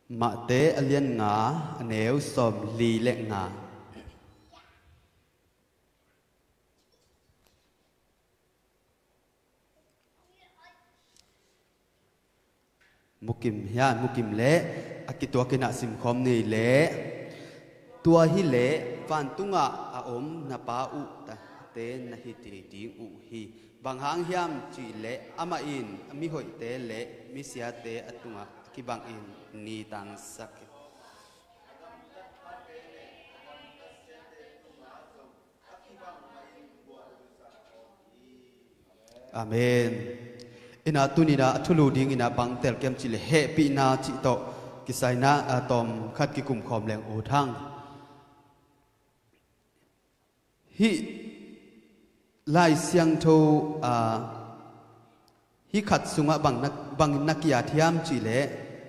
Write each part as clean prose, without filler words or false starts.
มาเตะเลียนงาเนวสมลีเล็กงามุกิมฮยานมุกิมเละอากิตัวกินาสิมคอมนี่เละตัวฮิเละฟันตุงะอาอมนาปาอุตะเตนนาฮิติติงอุฮีบางหางยามจีเละอามาอินมิหอยเตเละมิเสียเตอตุงะกิบางอินนีตังสักอาเมนอินาตุนีนาทุลูดิงอินาบังเตลเกมจิเลเฮปีนาจิโตกิไซนาอาตอมคัดกิกุมคอมแรงโอทังฮิไลเสียงโทฮิขัดสุงะบังนักยาทิยามจิเล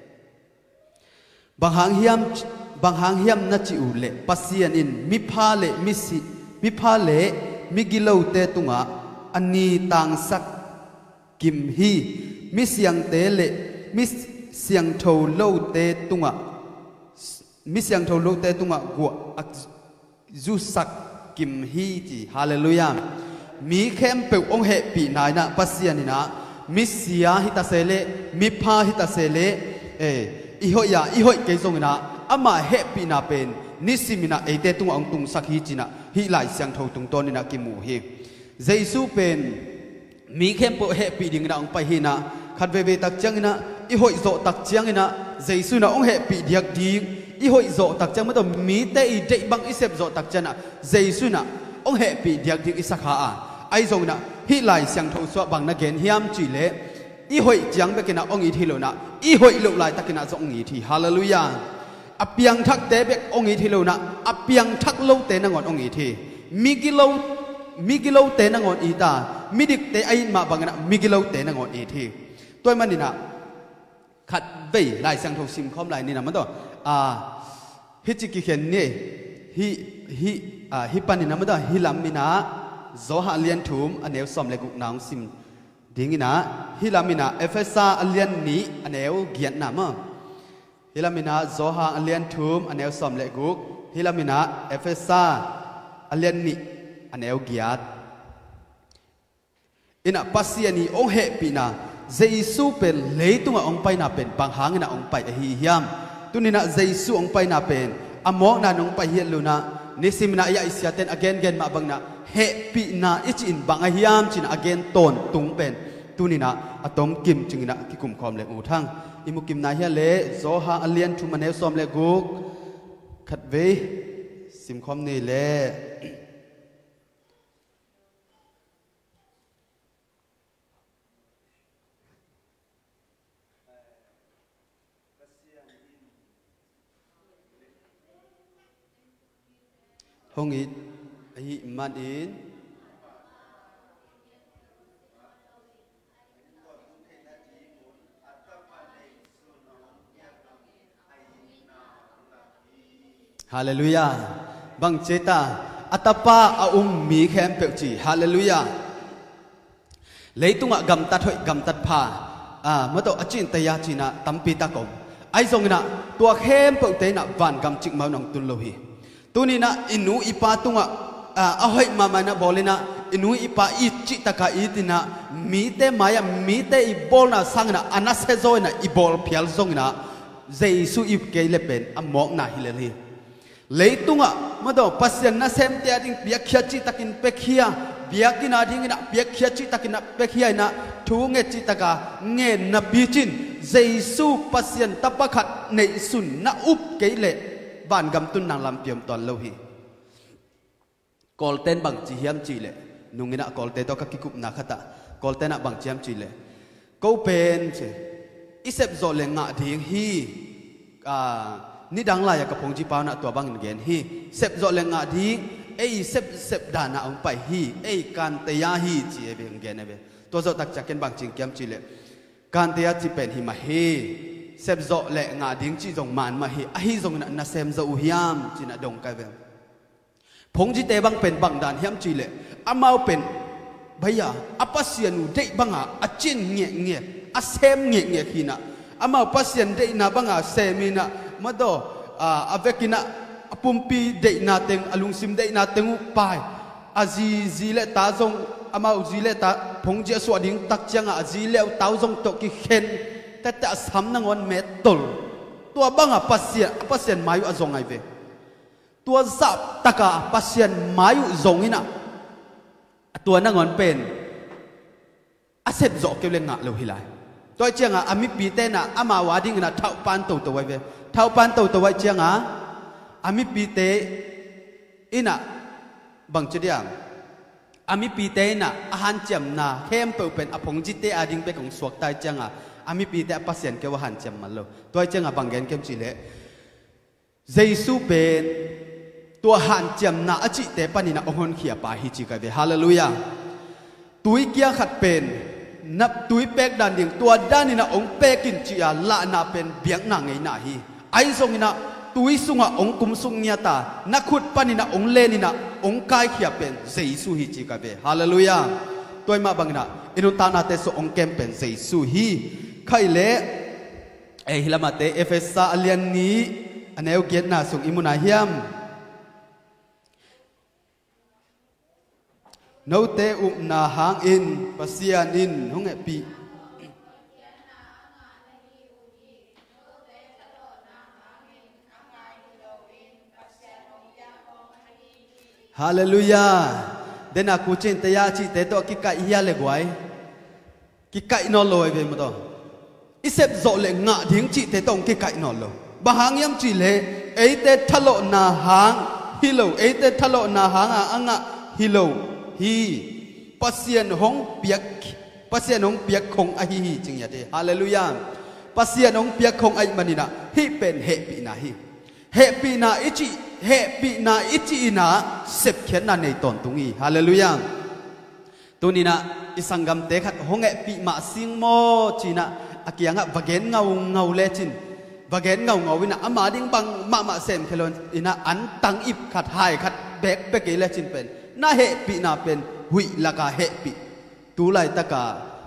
บางหางเฮียมนัจิอุเลปัสเซียนอินมิพาเลมิพาเลมิกิโลเตตุงะอันนี้ต่างสักกิมฮีมิเสียงเตเลมิเสียงโทโลเตตุงะมิเสียงโทโลเตตุงะกัวจุสักกิมฮีจีฮาเลลูยามีเข้มเปวองเหปีนายนะปัสเซียนินะมิเสียฮิตาเซเลมิพาฮิตาเซเลอีหอยาอีหอยเกยงนะอามาเหปีนาเป็นนิสิมินะเอเตตุงะองตุงสักฮีจีนะฮิไลเสียงโทตุงตอนินะกิมูฮีเจสุเป็นมีเข้มเปวเหปีดิ่งนะองไปฮีนะขัดเวตักจังนะอีหอยโจตักจังนะเจสุนะองเหปีเดียกดีอีหอยโจตักจังไม่ต้องมีเตอีเดบังอิเซบโจตักจังนะเจสุนะองเหปีเดียกดีอิสักหาไอจงนะฮิไลเสียงโทสวบังนักเกณฑ์เฮียมจีเลอีหอยจังไปกินนะองอีทีโลนะอีหอยลุไลตักกินนะจงอีทีฮาเลลูยาอเปียงทักเตเบกองอีทีโลนะอเปียงทักโลเตนังอนองอีทีมิกิโลเตนังอนอีตามิดิกเตไอมาบังนะมิกิโลเตนังอนอีทีตัวมันนี่นะขัดเบยไลเสียงโทซิมคอมไลนี่นะมันตัวฮิจิกิเคนนี่ฮิปันนี่นะมันตัวฮิลัมมินะโซฮาเลียนทุมอันเนวสมเลกุกนางซิมดิ้งนะฮิลามินาเอฟเอซาอันเลียนนี้อันเนวเกียรตินามฮิลามินาโซฮาอันเลียนทุมอันเนวสมเลกุกฮิลามินาเอฟเอซาอันเลียนนี้อันเนวเกียรติอินะปัสยานีองเหปีนาเจสุเป็นเลยตุงองไปนาเป็นบางหางนะองไปฮิยามตุนินะเจสุองไปนาเป็นอโมนาองไปเฮียลูนานิสิมนาอยาอิสยาเตนอเกนเกนมาบังนะเฮปีนาอิจินบางอหิยามจินอเกนตนตุงเป็นตุนินะอะตอมกิมจิงนะกิกุมคอมเลอูทังอิมุกิมนาเฮียเลโซฮาอเลียนทุมันเนซอมเลกุกขัดเวซิมคอมนี่เลฮงอิฮิมันอินฮาเลลูยาบังเจตาอัตปาอามีแคมเปลจีฮาเลลูยาเลยตุงะกำตัดหอยกำตัดผ้าเมื่อตัวอจินตยาจีนะตัมปีตะกงไอซงนะตัวแคมเปลเตนะวันกำจิกมาหนองตุลโลหีตัวนี้นะอินูอิปาตุงะเอาให้มานะบอลเลยนะอินูอิปาอิจิตะกาอิตินะมีเตมายามีเตอิบอลนะสังนะอันนั้นเซโซนะอิบอลเพียลซงนะเจสุอิบเกลเป็นอมอกนะฮิเลลีเลยตุงะมาดูปัสยันนะเซมเตียดิ้งเบียกเขียจิตะกินเปขียเบียกินาดิ้งนะเบียกเขียจิตะกินนะเปขียนะทูเงจิตะกาเงนนะบิจินเจสุปัสยันตะปะขัดในสุนนะอุบเกลบ้านกำตุนนางลำเปียมตอนโลหิกอลเตนบังจีเฮียมจีเลนุงินะกอลเตนตัวกิกุบนักขตะกอลเตนะบังจีเฮียมจีเลก็เป็นเชอิเซบโซเลงะดิ้งฮีนี่ดังไล่กับพงจีปาวนะตัวบังเงินฮีเซบโซเลงะดิ้งเซบดานะองไปฮีการเตียฮีจีเบงเงินเบตัวโซตักจักเก็นบังจีเฮียมจีเลการเตียจีเป็นฮีมาฮีเซบโซเลงะดิ้งจีจงมันมาฮีฮีจงนะเซมโซอุฮิยามจีนะดงกันเบพงจีเตบังเป็นบังดานเฮียมจีเลอามาเป็นพยาอปัสยานุเดบังอาจินเงียอาเซมเงียขีนะอามาปัสยันเดน่าบังอาเซมินะมาโดอาเวกินะปุ่มปีเดน่าเต็งอลุงซิมเดน่าเต็งอุปายอาจีเลตาจงอามาจีเลตาพงเจสวดิ้งตักจังอาจีเลตาจงตกิเข็นแต่แต่สามนังวันเมตตลตัวบังอาปัสยันมายุอาจงไอเวตัวซับตะกาปัสยันมายุจงอินะตัวนังวันเป็นอาเซบจอกเกลเลงะเลวฮิไลตัวเจียงอามิปีเตนะอามาวาดิ้งนะเท่าปันตัวไว้เวเท่าปันตัวไว้เจียงอามิปีเตอินะบังเจียงอามิปีเตนะอาหารเจียมนาเข้มเปิลเป็นอพงจิเตอาดิ้งเป็นของสวกตายเจียงอามิปีเตปัสยันเกวหันเจียมมาเลวตัวเจียงบังเกนเกมจิเลเจสุเป็นตัวหันเจียมนาอจิเตปนินะองค์เขียปาฮิจิกาเวฮาเลลูยาตุยเกียขัดเป็นนับตุยเป็กดันดิ่งตัวด้านนี่นะองเป็กินจีอาละนาเป็นเบียงนางไงนาฮีไอทรงนี่นะตุยสุงะองกุมสุงเนียตานักขุดปนินะองเลนี่นะองกายเขียเป็นเจสุฮิจิกาเวฮาเลลูยาตัวมาบังนะอินุตานาเตสองเกมเป็นเจสุฮีใครเละฮิลามาเตเอเฟซาอเลียนนี้อันเอวเกียรนาสุงอิมุนาฮิมโนเตอุนาหางอินปัสยานินหงเอปีฮาเลลูยาเดนักกูเจนเตยาจิเตโตกิกะอิยาเลกไว้กิกะอินอลอยเวมโตอิเซบโซเลงะดิ้งจิเตตงกิกะอินอลบะหางยมจิเลเอเตทะโลนาหางฮิโลเอเตทะโลนาหางอ่างะฮิโลฮีปัสยันหงเปียกคงอหิฮิจึงอย่าเดฮาเลลูยาปัสยันหงเปียกคงไอมันนี่นะฮิเป็นเฮปีนาฮิเฮปีนาอิจินะเสพเขียนนาในตอนตรงนี้ฮาเลลูยาตัวนี้นะอิสังกัมเตขัดหงเอปีมาสิงโมจีนะอากิยังะวะเกนเงาเลจินวะเกนเงาวินะอามาดิ้งบังมาเซมเคลอนอินะอันตังอิบขัดหายขัดเบกเกเลจินเป็นน่าเฮปีน่าเป็นหุยละกาเฮปีตูไลตะกา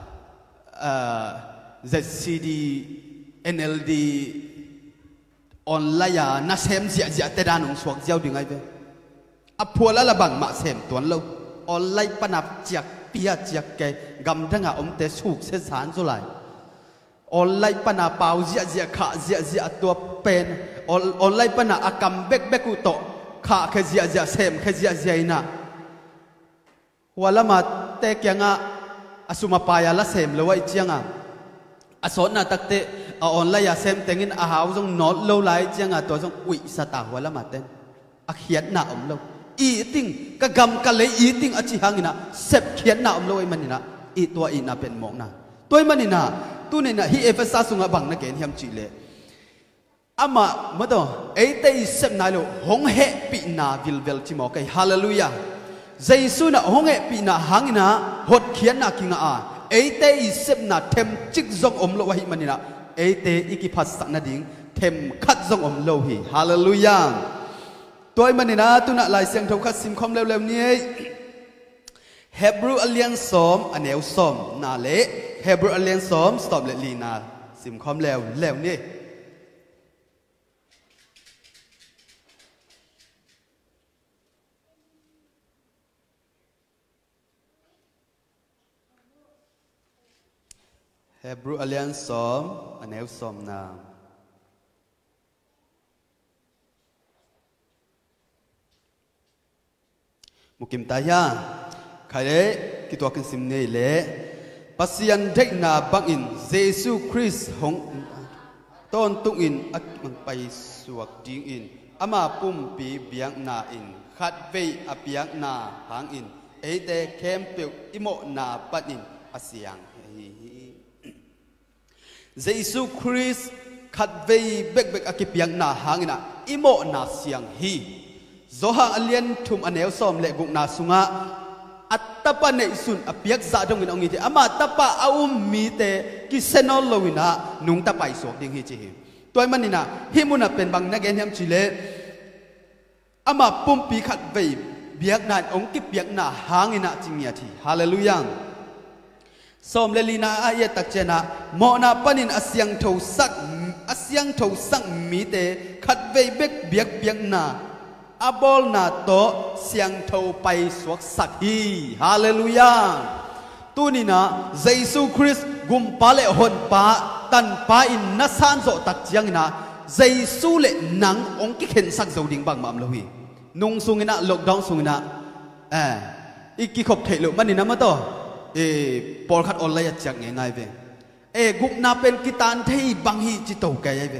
ZCD NLD ออนไลน์น่าเซมเสียแต่ดานองสวกเจ้าดึงไงเว้อพัวละละบังมาเซมตัวเราออนไลน์ปนับเจียกเปียเจียกแกกำทั้งอมเตสุกเสสารสุไลออนไลน์ปนับเปาเจียขาเจียตัวเป็นออนไลน์ปนับอากำเบกุโตขาแค่เจียเซมแค่เจียน่ะว่าละมาเตกยังอาสุมาปายาละเซมเลยว่าอีเจียงอาสอนน่ะตักเตออนไลน์เซมเต็งินอาหาวจงนอดโลไลเจียงตัวจงอุยสตาว่าละมาเต้นอาเขียนหน้าอมโลอีติงกะกำกะเลยอีติงอจิหังนี่นะเซบเขียนหน้าอมโลไอมันนี่นะอีตัวอีน่ะเป็นหมอกนะตัวมันนี่นะตัวนี่นะฮีเอฟซาสุงะบังนะเกนเฮียมจิเลอามาเมื่อตอนเอเตอิเซบนาโลหงเฮปีนาวิลเวลจิมอกัยฮาเลลูยาเจสุนะหงเอปีนาหังนะหดเขียนนะกิงอาเอเตอิเซบนะเทมจิกซงอมโลวะฮิมันนี่นะเอเตอิกิพัสสักนาดิงเทมคัดซงอมโลฮิฮาเลลูยาตัวมันนี่นะตุนะลายเสียงทงคัดซิมคอมเร็วๆนี้เฮบรูอเลียนสอมอันเอวสอมนาเละเฮบรูอเลียนสอมสตอบเลลีนาซิมคอมแล้วนี่เฮบรูอเลียนสอมอันเอวสอมนามุกิมตายาใครเล่กิตัวกันสิมเนยเล่ปัสยันเด็กนาบังอินเยซูคริสต์หงต้นตุงอินอักมันไปสวกจิงอินอามาปุ่มปีเบียงนาอินขัดเวอเบียงนาหางอินเอเดเข้มเปียวอิโมนาปัดอินอาเซียงเยซูคริสต์ขัดเวเบกอากิเบียงนาหางอินอิโมนาเซียงฮีzohang alien thum aneu som le guk na sunga attapa nei sun apiak za dong in ongi te ama tapa aum mi te ki senol lowina nung tapai sok ding hi chi toy manina himuna pen bang na gen hem chile ama pumpi khat vei biak nan ong ki piak na hangina chingya thi hallelujah som le lina a tak chena mo na panin asyang tho sak mi te khat ve bek biak biak na abol na to siang tho pai suak sak hi hallelujah tu ni na jesu christ gum pa le hon pa tan pa in na san zo tak chiang na jesu le nang ong ki khen sak zo ding bang mam lo hi nung sungina lockdown sungina iki khop thei lo man ni na ma to pol khat online chak nge ngai ve gup na pen kitan thei bang hi chi to kai ai ve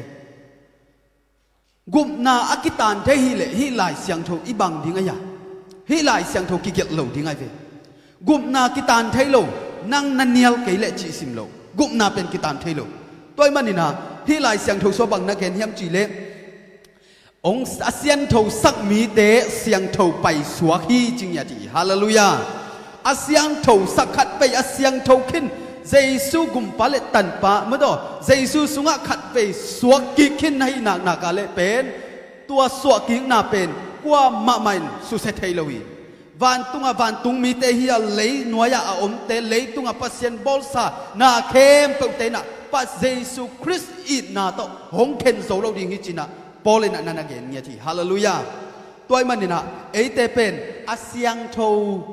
gup na akitan thei hi le hi lai siang tho i bang ding aya hi lai siang tho ki get lo ding ai ve gup na kitan thei lo nang nanial kai le chi sim lo gup na pen kitan thei lo toy man ni na hi lai siang tho so bang na ken hiam chi le ong asian tho sak mi te siang tho pai suak hi ching ya ti hallelujah asiang tho sakhat pe asiang tho khin jesu gum pale tan pa ma do jesu sunga khat pe suak ki khin hai na ka le pen tua suak ki na pen kwa ma main su se thei lowi van tung mi te hi le noya a om te le tunga pasien bolsa na khem pe te na pa jesu christ it na to hong khen zo lo ding hi china pole na na gen nya thi hallelujah toy man ni na e te pen asiang tho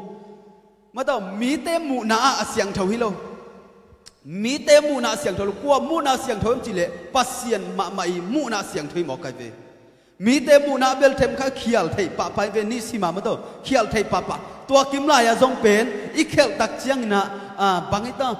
mà tao mi te mu na asiang thâu hi lo mi te mu na asiang thâu qua mu na asiang thâu chỉ lệ pasien ma mai mu na asiang thâu mo kai ve mi te mu na bel them kha khial thei pa pai ve ni sima ma to khial thei pa tua kim lai ya jong pen i khel tak chiang na bangai ta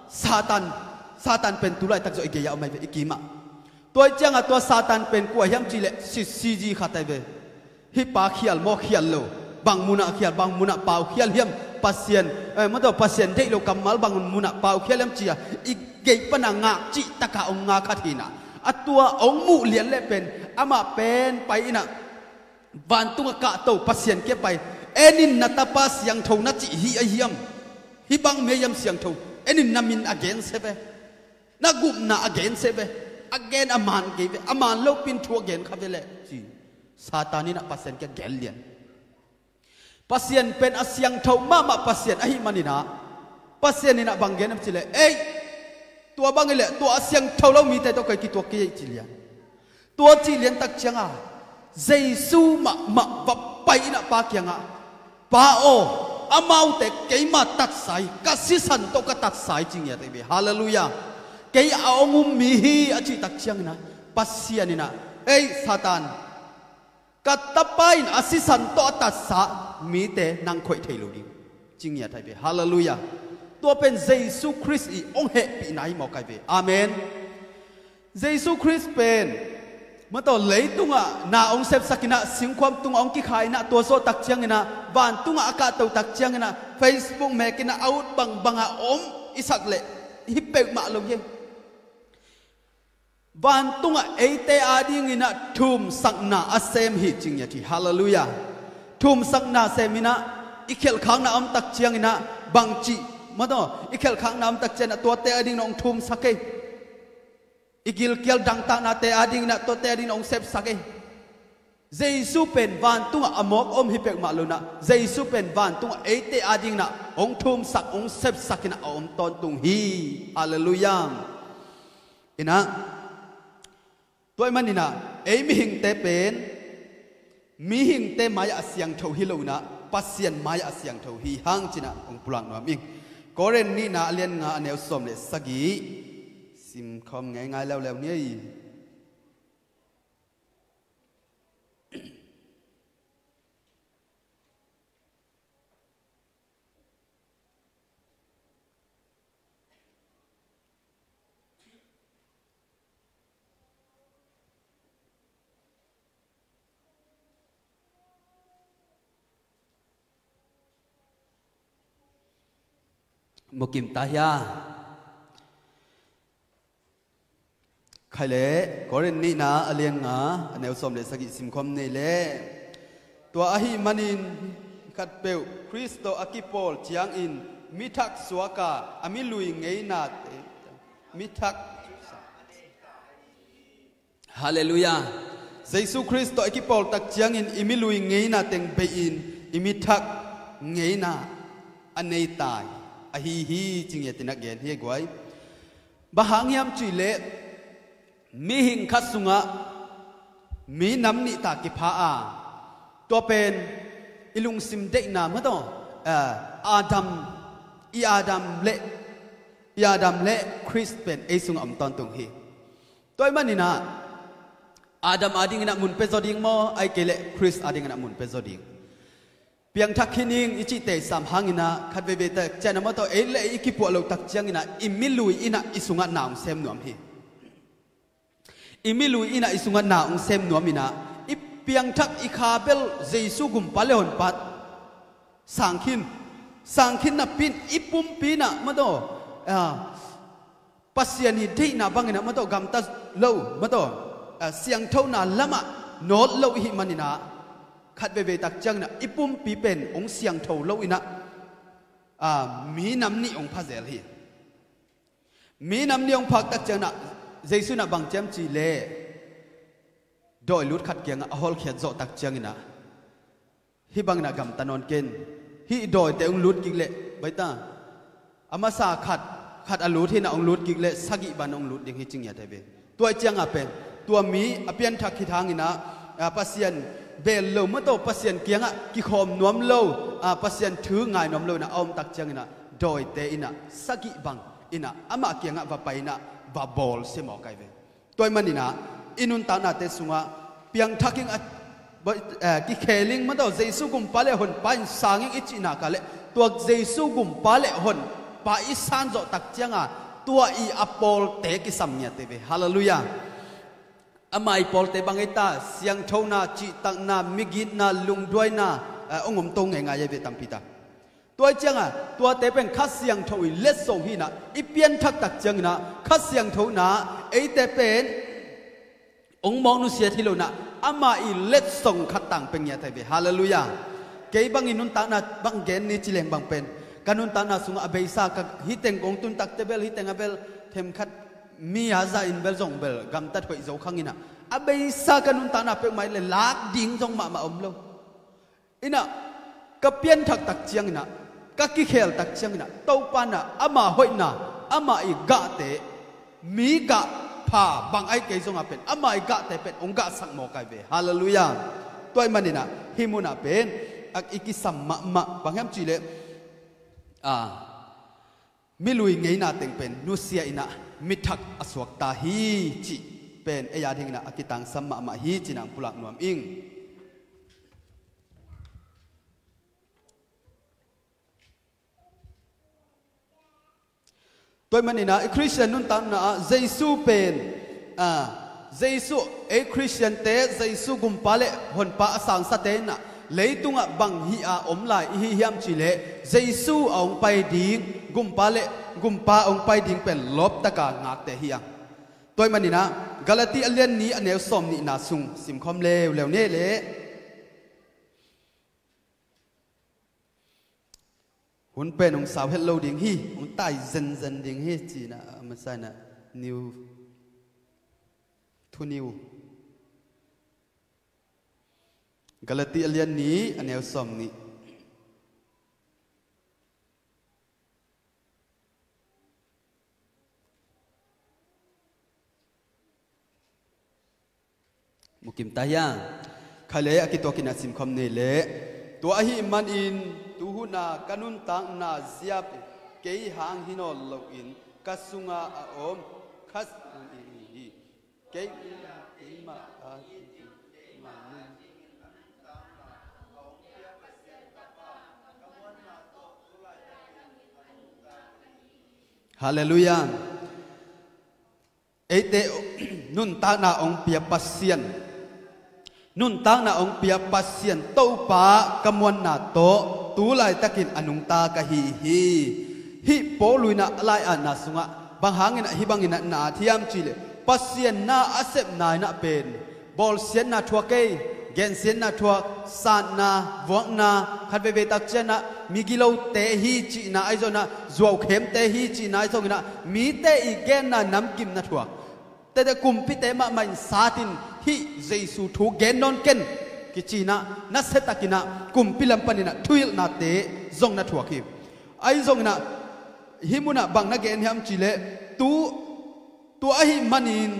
satan pen tu lai tak zo i ge ya mai ve i ki ma toy chiang tua satan pen kwa hiam chỉ lệ si ji khatai ve hi pa khial mo khial lo bang muna khial bang muna pau khial hiam pasien mà đâu pasien đây lo kamal bangun muna pau khialam chia i gei pananga chi taka ong nga khathina atua ong mu lian le pen ama pen pai ina van tunga ka to pasien ke pai enin natapa siang tho na chi hi a hiam hi bang me yam siang tho enin namin again sebe na gup na again sebe again aman ke aman lo pin thu again khavele chi satani na pasien ke gel lian pasien pen asiang thau mama pasien ahi manina pasien ina bangen am chile tua bangile tua asiang thau lo mi te to kai ki tua ki chilian tua chilian tak changa jesu ma va pai na pa kyanga pa o amau te keima tat sai ka si san to ka tat sai ching ya te be hallelujah kei aongum mi hi achi tak chang na pasien ina satan katapain asisan to atasa mi te nang khoi thei lo ding ching ya thai be hallelujah to pen jesu christ i ong he pi nai mo kai be amen jesu christ pen ma to lei tunga na ong sep sakina singkhwam tunga ong ki khai na to so tak chiang ina van tunga aka to tak chiang ina facebook me kina out banga om isak le hi pe ma lo ye van tunga ate ading ina thum sakna asem hi ching ya thi hallelujah thum sakna semina ikhel khang na am tak chiang ina bangchi mado ikhel khang na am tak chen to te ading nong thum sake igil kel dang ta na te ading na to te ading nong sep sake jesu pen van tunga amok om hi pek ma lo na jesu pen van tunga ate ading na ong thum sak ong sep sakina om ton tung hi hallelujah ina toy manina mi hing te pen mi hing te maya asyang tho hi lo na pasien maya asyang tho hi hang china ong pulang no ming koren ni na alian nga aneu som le sagi sim khom ngai ngai lew lew ni Mokim tahya khai le koren ni na alian nga aneu som le sagi sim khom nei le tua ahi manin khat peu Kristo akipol chiang in mithak suaka ami lui ngei na te mithak hallelujah Jesu Kristo akipol tak chiang in imi lui ngei na teng be in imi thak ngei na anei tai a hi jing yatin again hi guai bahang yam chui le mi hing khasunga mi nam ni ta ki pha a to pen ilung sim de na ma to Adam le Chris pen ei sung am ton tung hi toy manina Adam ading na mun pe zoding mo ai kele Chris ading na mun pe zoding piang thak khining ichi te sam hangina khat ve ve ta chana ma to ei le iki pu lo tak chiang ina imilui ina isunga naung sem nuam hi imilui ina isunga naung sem nuam ina i piang thak i khabel jesu gum pale hon pat sangkhin na pin ipum pina ma to pasien hi thei na bangina ma to gam ta lo ma to siang thau na lama not lo hi manina khat ve ve tak chang na ipum pi pen ong siang thau lo ina mi nam ni ong phazel hi mi nam ni ong phak tak chang na jesu na bang chem chi le doi lut khat kyang a hol khiat zo tak chang ina hi bang na gam tanon ken hi doi te ong lut kik le baita ama sa khat a lut hi na ong lut kik le sagi ban ong lut ding hi ching ya te be toi chang a penตัวมีอเปียนทักขีทางอินะปัสยันเบลโลเมื่อโตปัสยันเกียงอ่ะกิขมนวมโลปัสยันถือไงนวมโลนะอมตักจังอินะโดยเตอินะสกิบังอินะอามาเกียงอ่ะว่าไปนะว่าบอลเสมอไกเวตัวมันอินะอินุนตานาเตสุงะเปียงทักกิงอ่ะกิเคลิงเมื่อโตเจสุกุมปาเลหนปาอินสางิงอิจินากาเลตัวเจสุกุมปาเลหนปาอิสานโจตักจังอ่ะตัวอีอปอลเตกิสัมเนียเตเวฮาเลลูยาอามายปอลเตบังเอตาเสียงเท่านาจิตังนามิกินาลุงด้วยนาองค์มตงไงเวตัมพิตาตัวเจ้าตัวเตเป็นข้าเสียงเท่าเลสโซฮีนะอีเปียนทักตักเจ้านะข้าเสียงเท่านาไอเตเป็นองค์มองนุเสียที่โลนะอามายเลสโซขัดตังเป็นยาไทเวฮาเลลูยาเกยบังอินุนตานาบังเกนนี่จิเลงบังเป็นกันุนตานาสุงอเบยซากับฮิตเตงองตุนตักเตเบลฮิตเตงอเบลเทมขัดมีอาซาอินเบลจงเบลกำตัดไปโจขังอินะอเบยซากันุนตานาเป็นไม่เลยลักดิ่งจงมาอมโลอินะกับเปียนทักตักเชียงอินะกับกิเคลตักเชียงอินะเต้าปานะอามาหอยนะอามาอีกะเตมีกะพาบางไอเกยจงอาเป็นอามาอีกะเตเป็นองค์กะสังโมกายเวฮาเลลูยาตัวมันนี่นะฮิมุนาเป็นอีกิสัมมะบางแห่งจีเลมิลุยไงนาเต็งเป็นนุเซียอินะมิทักอสวกตาฮีจิเป็นเอียดหิงนะอากิตังสัมมาฮีจินังปุลักนวมอิงตัวมันนี่นะคริสเตียนนุ่นตันนะเยซูเป็นเยซูคริสเตียนเตเยซูกุมปาเลหนปะสังสเตนะเลยตุงบังฮีอาอมลายฮิยามจิเลเยซูองไปดิ่งกุมปาเลกุมปาองไปดิ่งเป็นลบตะกางักเตฮียงตัวมันนี่นะกาลาติอันเลียนนี้อันเนวสมนี่นาซุงสิมคอมเลวเน่เลหุ่นเป็นองสาวเฮลโลดิ่งฮีองใต้เซนดิ่งฮีจีนะมันใช่นะนิวทูนิวกาลาติอันเลียนนี้อันเนวสมนี่มุกิมตายาขเลอกิตัวกินาสิมคอมเนเลตัวหิมันอินตูหุนากันุนตังนาเซียบเกยหางฮิโนโลอินกัสุงาอมคัสอีเกยมาฮาเลลูยาเอเตนุนตานาองเปียปัสเซียนนุนตานาองเปียปัสเซียนโตปากมวนนาโตตูไลตะกินอนุงตากะฮิโปลุยนาไลอานาสุงะบางหางินะฮิบังงินะนาทิยามจิเลปัสเซียนนาอาเซบนายนาเป็นบอลเซียนนาทัวเกยเกนเซียนนาทัวซานนาวงนาคัดเวตักเจนะมีกิโลเตฮีจีนาไอโซนะจวบเข็มเตฮีจีนาไอโซนะมีเตอีเกนนาน้ำกิมนาทัวแต่กุมพิเตมามันซาตินฮิเยซูทูเกนนอนเกนกิจีนะนัสเซตักินะกุมพิลัมปนินะทุยลนาเตซงนาทัวคิไอซงนะ hi muna bang na gen hiam chile tu hi manin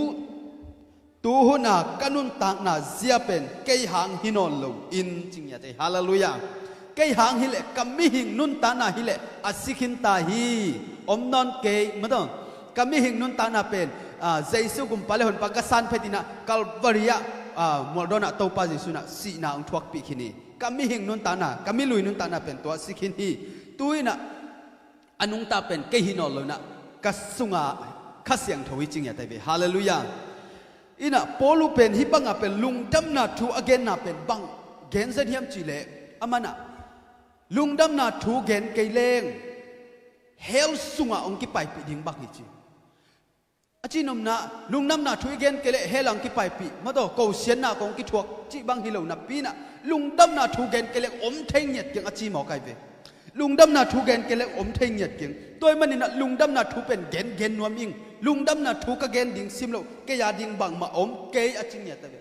tu huna kanun tang na zia pen kei hang hinon lo in ching ya te hallelujah kei hang hi le kami hing nun ta na hi le asikhin ta hi om non ke madon kami hing nun ta na pen Jesu kum pale hon pagasan phetina kalvaria modona to pa Jesu na si na ong thuak pi khini kami hing nun ta na kami lui nun ta na pen to sikhin hi tuina anung ta pen ke hinol lo na kasunga khasyang thoi ching ya te be hallelujah ina polu pen hi banga pen lungdam na thu again na pen bang gen zet hiam chile amana lungdam na thu gen keileng hel sunga ong ki pai pi ding bak hi chi achinom na lungnam na thu gen kele helang ki pai pi mado ko sian na kong ki thuak chi bang hi lo na pi na lungdam na thu gen kele om theng nyet kyang achi mo kai ve lungdam na thu gen kele om theng nyet kyang toy mani na lungdam na thu pen gen nuam ing lungdam na thu ka gen ding sim lo ke ya ding bang ma om ke aching nyet ta ve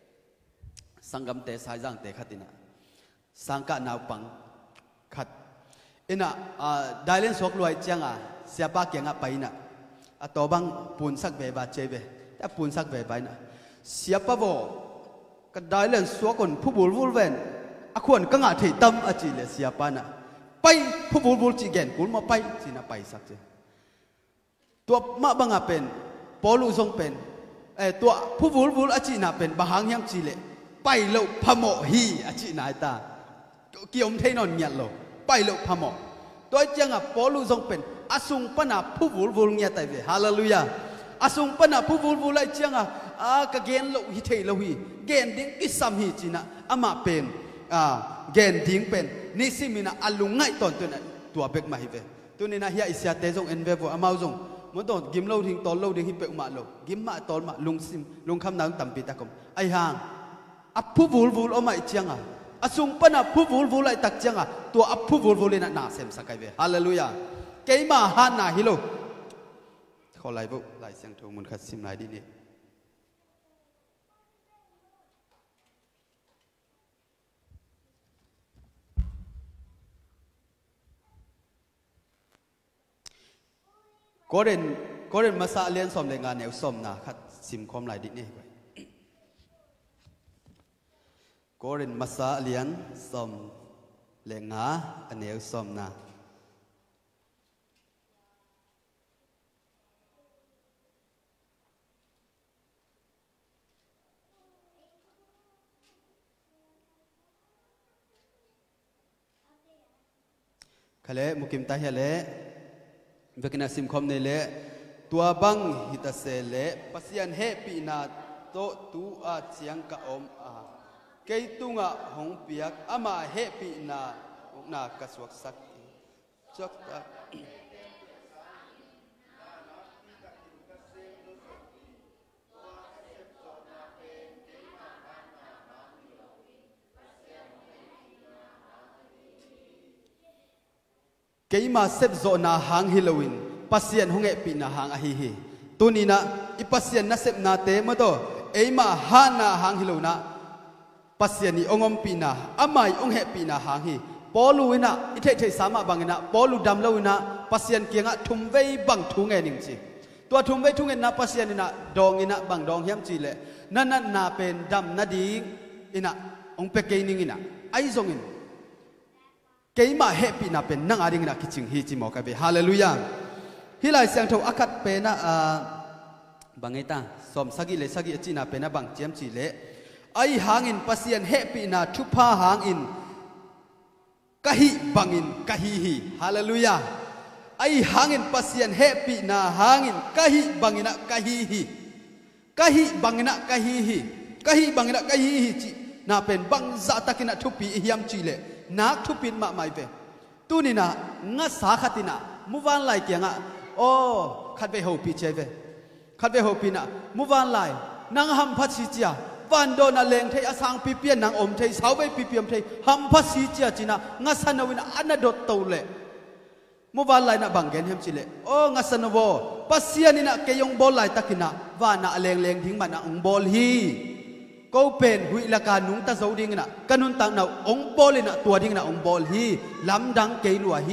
sangam te sai jang te khatina sangka naw pang khat ina dailen sok loi changa siapa kyanga paina atobang pun sak be ba chebe ta pun sak be ba na siapa bo ka dailen sokon phubul vul ven akhon ka nga thei tam achi le siapa na pai phubul vul chi gen kul ma pai chi na pai sak che tua ma banga pen polu zong pen tua phubul vul achi na pen bahang yang chi le pai lo phamo hi achi na ta kiom thei non nyat lo pai lo phamo toy changa polu zong pen asung pana phubul vul nya tai ve hallelujah asung pana phubul vul lai changa ka gen lo hi thei lo hi gen ding isam hi china ama pen gen ding pen ni simina alungai ton tu na tua bek ma hi ve tu ni na hia isya te zong en ve vo amau zong mo ton gim lo ding tol lo ding hi pe ma lo gim ma tol ma lung sim lung kham na tam pi ta kom ai hang a phubul vul o mai changa asung pana phubul vul lai tak changa tua a phubul vul na na sem sakai ve hallelujah keima han na hilo kholai bu lai siang thong mun khat sim lai di ni Koren masa alian som le nga neu som na khat sim khom lai di ni Koren masa alian som le nga aneu som na khale mukim ta hele vekina sim khom ne le tua bang hita se le pasian he pi na to tu a chiang ka om a kei tunga hong piak ama he pi na ka suak sak chok ta keima sep zo na hang Halloween pasien honge pi na hang a hi hi tunina I pasien na sep na te mo to eima hana hang Halloween pasien ni ongom pi na amai ong he pi na hang hi polu ina I the sama bangina polu dam lo ina pasien kianga thumvei bang thu nge ning chi tua thumvei thu nge na pasien ina dong ina bang dong hiam chi le na pen dam na ding ina ong pe ke ning ina ai zong in keima happy na pen nang ading na kiching hi chi mo ka be hallelujah hilai sang tho akat pe na bangeta som sagi le sagi chi na pe na bang chem chi le ai hangin pasien happy na thupa hangin kahi bangin kahi hi hallelujah ai hangin pasien happy na hangin kahi bangina kahi hi kahi bangina kahi hi kahi bangina kahi hi chi na pen bang za takina thupi hiam chi le nak thupin ma mai ve tu ni na nga sa khatina muwan lai kyanga o khat ve ho pi che ve khat ve ho pi na muwan lai nang ham phat si chia van do na leng thei asang pi pian nang om thei sau ve pi piam thei ham phat si chia china nga sanawin anadot to le muwan lai na bangen hem chi le o nga sanawo pasian ni na keyong bol lai takina wa na leng thing ma na ong bol hi câu pen hui là cả nung ta dấu đinh na kanun tang na ong bol na tua đinh na ong bol hi lam dang ke lua hi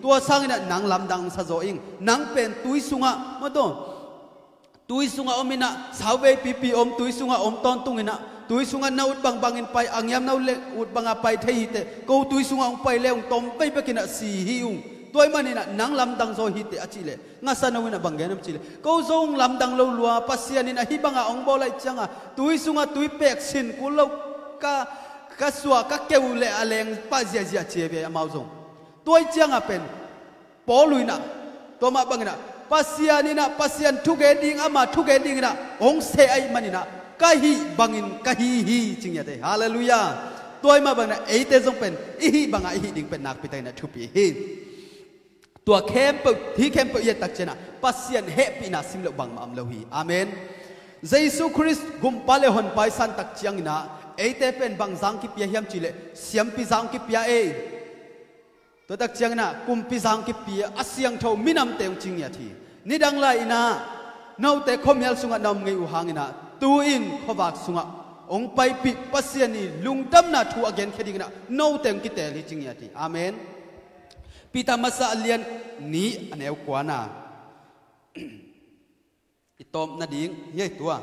ตัวสร้างน่ะหนังลำดังสะโจอิงหนังเป็นตุยสุงะมาโตตุยสุงะอมินะสาวเวปีปีอมตุยสุงะอมตอนตุงอินะตุยสุงะนาอุดบังบังอินไปอังยามนาอุดบังไปเทหิเตกูตุยสุงะองไปเลวตอมไปไปกินอะสีหิวตัวมันนี่นะหนังลำดังโซหิเตอจิเลงาสนาวินะบังเกนมจิเลกูซงลำดังเลวลัวปัสยานี่นะฮิบังองบอลไลจังอะตุยสุงะตุยเป็กสินกูเลวกะสัวกะเกวเลอเลงปัสยาเจียเจียเบียมาซงตัวจังอะเป็นปอลุยนะตัวมาบังนะปัสยานี่นะปัสยานทุกเอดิงอามาทุกเอดิงนะองเสไอมันนี่นะกะฮีบังอินกะฮีฮีจริงอย่างเดียฮาเลลูยาตัวมาบังนะเอเตจงเป็นอีฮีบังอีฮีดิงเป็นนักพิทัยนะทุบีฮีตัวเข้มปุ๊ที่เข้มปุ๊ยตักเจนะปัสยานเฮปีนะสิมเลบังมาอัมเลวีอาเมนเยซูคริสต์กุมปาเลหอนไปสันตักเจียงนะเอเตเป็นบังจังกิปยาเฮียมจิเลเสียมปิจังกิปยาเอตัวตักเจียงนะกุมปิจังกิปยาอาเซียงเท่ามินำเตงจริงอย่างที่นี่ดังไรนะนาวเตคมยัลสุงะนำไงอุหางนะตูอินขวักสุงะองไปปิปัสยานีลุงดำนาทัวเกนแค่ดิ่งนะนาวเตงกิเตลิจริงอย่างที่อาเมนปีตามาสาเลียนนี้อันเอวกว่านะอิตอมนาดิ่งเย่ตัว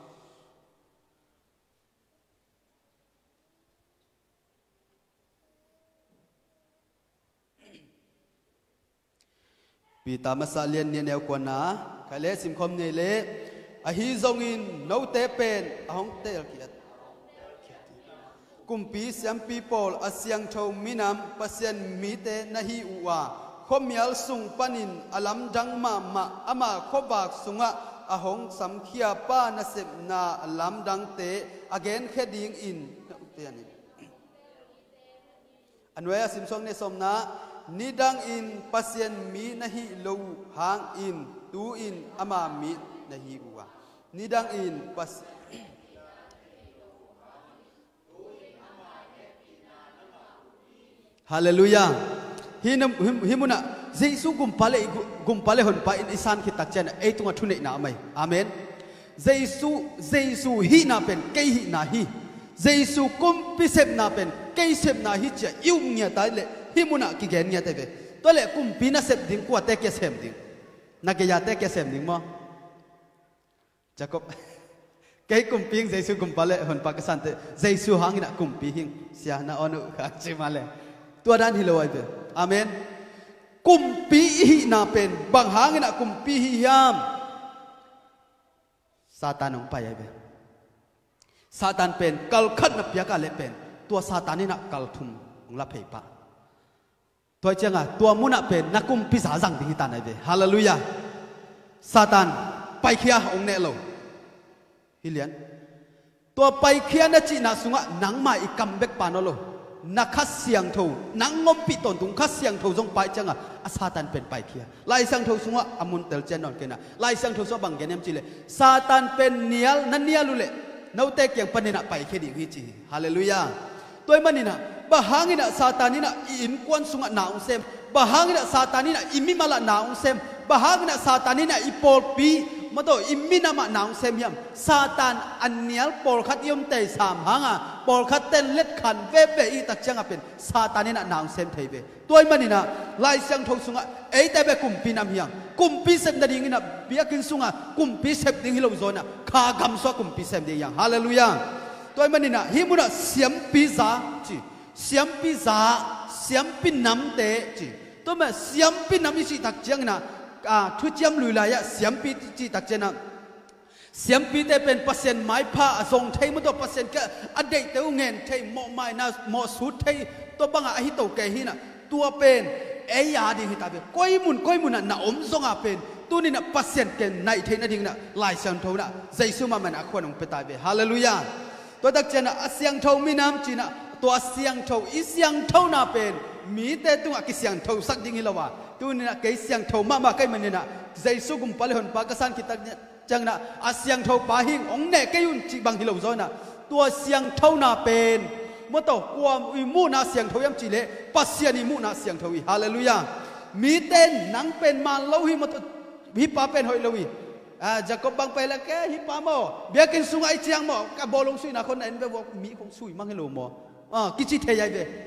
ปีตามาสาเลียนเนี่ยแนวกว่านะใครเล่สิมคมเนี่ยเล่อหิจงอินนาวเตเป็นอหงเตลเกียรกุมปีเสียมปีโปลอาเซียงโชมินามปัสยันมีเตนะฮิอุวาขมิลสุงปนินอลัมจังมาอามาขบากสุงะอหงสัมเขียป้านาเสมนาอลัมดังเตอเกนแค่ดิ่งอินเตียนี่อันเวสิมซองในสมนะนิดังอินปัสยันมีนะฮิโลหางอินตูอินอามามีนะฮิอุวานิดังอินปัสฮาเลลูยาฮิมุนะเยซูกุมพาเลหนไปอินสันคิดตักเจนเอตุงะทุเนนะไหมอาเมนเยซูฮีนาเป็นเกฮีนาฮีเยซูกุมพิเศษนาเป็นเกเสพนาฮีเจยุ่งเงียตายเลยฮิมุนะกิเกนเงียตายเวตัวเล็กกุมพินาเสพดิ่งกว่าเตเกเสพดิ่งนักเกียร์เตเกเสพดิ่งมั้งจะกบเกยกุมพิงเยซูกุมพาเลหนปากสันเตเยซูหางนะกุมพิงเสียนะอนุข้าจิมาเลยตัวด้านฮิโลไอเปอาเมนกุมปีหินาเป็นบางหางนะกุมปีหิยามซาตานองไปไอเปซาตานเป็นกัลขัดนับยากาเลเป็นตัวซาตานนี่นะกัลทุมองละเพย์ปะตัวเจ้าง่ะตัวมุนะเป็นนักกุมพิสาจังดิฮิตานไอเปฮาเลลูยาซาตานไปเคียองเนโลฮิเลียนตัวไปเคียนะจีน่าสุงะหนังมาอีกัมเบกปานโลนักขัดเสียงทูนังงมปิตนตุงขัดเสียงทูจงไปจังอ่ะซาตานเป็นไปเคียไล่เสียงทูสุงะอามุนเตลเจนนอนกันนะไล่เสียงทูสบังเกนเอ็มจิเลซาตานเป็นเนียลนั่นเนียลุเลนาวเตกยังปนินะไปเคียดีฮิจิฮาเลลูยาตัวมันนี่นะบะฮังนี่นะซาตานนี่นะอินกวนสุงะนาอุเซมบะฮังนี่นะซาตานนี่นะอิมิมาละนาอุเซมบะฮังนี่นะซาตานนี่นะอิปอลปีมาโตอิมินามานาอุเซมยามซาตานอันเนียลปอลคัดยมเตยสามหางอ่ะปอลคัดเต้นเล็ดขันเว็บอีตักจังอ่ะเป็นซาตานนี่นะนาอุเซมเทยเบตัวมันนี่นะไล่เสียงทงสุงะเอแต่เบกุมปีนำเฮียงกุมปีเซมดดิ่งนี่นะเบียกินสุงะกุมปีเซมดิ่งฮิโลโซนะขากำสวกุมปีเซมดิ่งยังฮาเลลูยาตัวมันนี่นะฮิมุนะเสียมปีซาจีเสียมปีซาเสียมปีน้ำเตจีตัวมันเสียมปีน้ำนี่สิตักจังนะทุจยมลุยลายะเสียมปีจีตักจังนะเสียมปีเตเป็นเปอร์เซ็นต์ไม้ผ้าทรงเทมันตัวเปอร์เซ็นต์ก็อดีตเตวเงินเทหมอไม้นะหมอสุดเทตัวบังอาฮิโตเกหินะตัวเป็นเอียาดีฮิตาเป็นก้อยมุนน่ะอมทรงอาเป็นตัวนี้น่ะเปอร์เซ็นต์เกนในเทนดิ่งน่ะลายเสียงเท่าน่ะใจสู้มามันอควรองเปตาเป็นฮาเลลูยาตัวตักจังนะเสียงเท่ามีน้ำจีน่ะตัวเสียงเท่าอีเสียงเท่าน่ะเป็นมีแต่ตัวกิเสียงเท่าสักดิ่งฮิลาวะตัวนี้น่ะเกยเสียงเท่ามาใกล้มันนี่น่ะใจสู้กุมปาเลหนปากสันคิดตักจังนะอาเสียงเท่าปาหิงองเนกยุนจีบังฮิลาวโซนะตัวเสียงเท่าน่ะเป็นเมื่อต่อกวามอิมูนาเสียงเท่ายำจีเล่ปัสยานิมูนาเสียงเท่าอีฮาเลลูยามีเต้นนังเป็นมาเลวิมาตัวฮิปาเป็นหอยเลวิจะกบังไปแล้วแกฮิปาโมเบียกินสุงไอเจียงโมกับบอลงสุยนะคนไหนเบบอกมีคงสุยมั่งให้โลโมกิจิเทียยเบ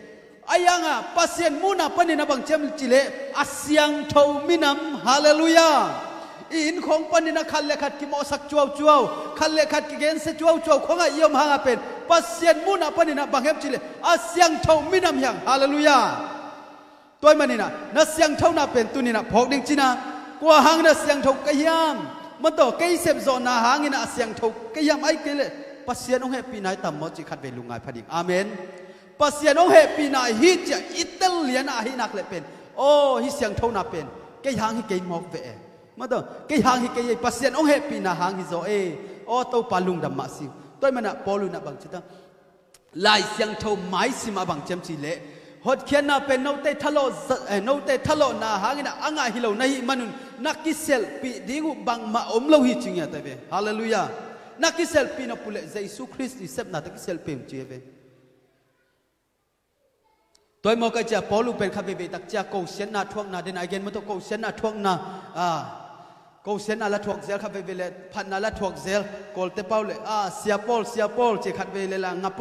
อายังอ่ะปัสเซียนมูนาปนินาบังเจมจิเลอาเซียงทอมินัมฮาเลลูยาอินของปนินาคันเลขัดกิโมสักจัวจัวคันเลขัดกิเกนเซจัวจัวของไอยมหางเป็นปัสเซียนมูนาปนินาบังเฮมจิเลอาเซียงทอมินัมยังฮาเลลูยาตัวมันนี่นะนัสเซียงทอนาเป็นตุนี่นะพกดิ่งจีนะกว่าหางนัสเซียงทอกยามมันต่อเกยเสพโซนาหางินะอาเซียงทอกยามไอเกลปัสเซียนองเฮปีนายต่ำมอจิขัดเวลุงไงพอดิ่งอาเมนปัสเซียนองเฮปีนายฮิจะอิตาเลียนอาฮินักเลเป็นโอ้ฮิเซียงทอนาเป็นเกยหางฮิเกยมอกเวมันต่อเกยหางฮิเกยปัสเซียนองเฮปีนาหางฮิโซโอ้ตัวปาลุงดำมาสิตัวมันนะปอลุนะบางจิตาลายเซียงทอไม่สิมาบางเจมจิเลฮดเขียนน่ะเป็นโนเตทะโลโนเตทะโลนาหางินะอ่างฮิโลในมนุนนักกิเซลปีดิกุบังมาอมโลหิจิงยาเตเวฮาเลลูยานักกิเซลปีนปุเลเยซูคริสต์เซปนาตกิเซลเปมจีเวตัวมอกจะปอลูเป็นคาเวเวตักจะโกเซนนาทวงนาเดนไอเกนมันต้องโกเซนนาทวงนาโกเซนนาละทวงเซลคาเวเวเลพันนาละทวงเซลโกลเตเปาเลเสียปอลเจคัดเวเลละงาโป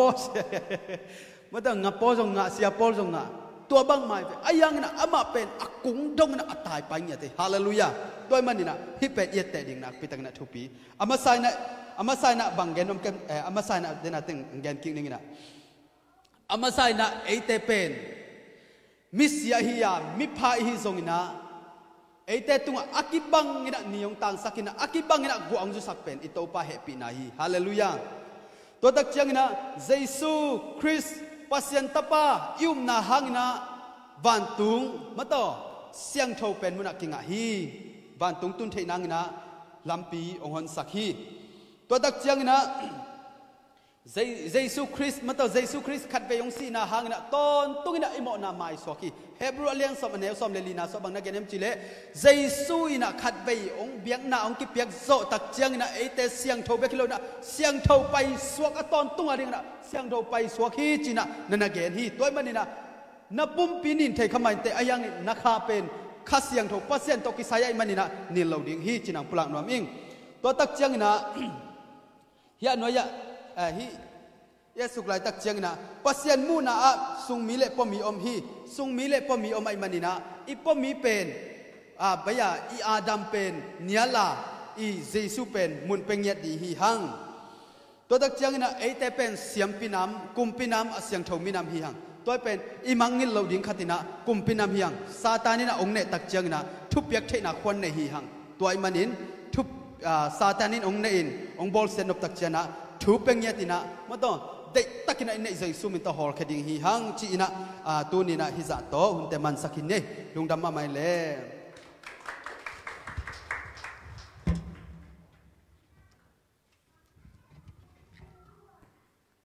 มันต้องงับปอจงงะเสียปอจงงะตัวบังไม่ไปไอ้ยังนะอามาเป็นอากุงดงนะตายไปเนี่ยเตฮาเลลูยาตัวมันนี่นะฮิเป็ดเยเตดิ่งนักพิตังนะทุปีอามาไซนะบังเกนนมกันอามาไซนะเดนะตึงเกนกิ้งนี่นะอามาไซนะเอเตเป็นมิสยาฮิยามิพาฮิซงนะเอเตตุงอากิบังนี่นะนิยงตังสักินะอากิบังนี่นะกูอังจุสักเป็นอิโตปาเฮปีนาฮีฮาเลลูยาตัวตักเจียงนะเยซูคริสปัสยันตปายุมนาหังนะวันตุงมาต่อเสียงโทเป็นมุนักกิงะฮีวันตุงตุนเทนังนะลำปีองค์สักฮีตัวตักเจียงนะเยซูคริสมาต่อเยซูคริสขัดไปยงสีนาหังนะตอนตุงนะอิโมนาไมสวกีเฮบรูเลียนสมเนลสมเลลีนาสบังนักเกนมจิเลเยซูนะขัดไปองเบียงนาองกิเปียกโซตักเจียงนะเอเตเสียงโทเบกิโลนะเสียงโทไปสวกตอนตุงอะไรนะเสียงโทไปสวกฮีจีนะนันเกนฮีตัวมันนี่นะนับปุ่มปีนินเทขมันเตอายังนักฮาเป็นข้าเสียงโทปัสยันตกิสายมันนี่นะนิลลาวดิงฮีจีนังปลังนวมอิงตัวตักเจียงนะยะน้อยยะฮียะสุกลายตักเจียงนะปัสยันมูนะสุงมีเลปมีอมฮีสุงมีเลปมีอมไอมันนี่นะอีปมีเป็นบะยาอีอาดัมเป็นเนียลาอีเยซูเป็นมุนเป็นเยดีฮีหังตัวตักเจียงนะเอเตเป็นเสียมปีน้ำกุมปีน้ำเสียงเท่ามีน้ำฮีหังตัวเป็นอิมังงิลเราดิ้งขัดนะกุมปีน้ำฮีหังซาตานี่นะองเนตักเจียงนะทุบเปียกเทนะควันในฮีหังตัวไอมันนินทุบซาตานินองเนอินองบอลเซนนบตักเจียนะทุบเป็นเยตินะมาต่อเด็กตักในใจสุมิตาฮอลคดิงฮีหังจีนะตัวนี้นะฮิซาโตหุ่นแต่มันสักินเนี่ยลุงดำมาไม่เล่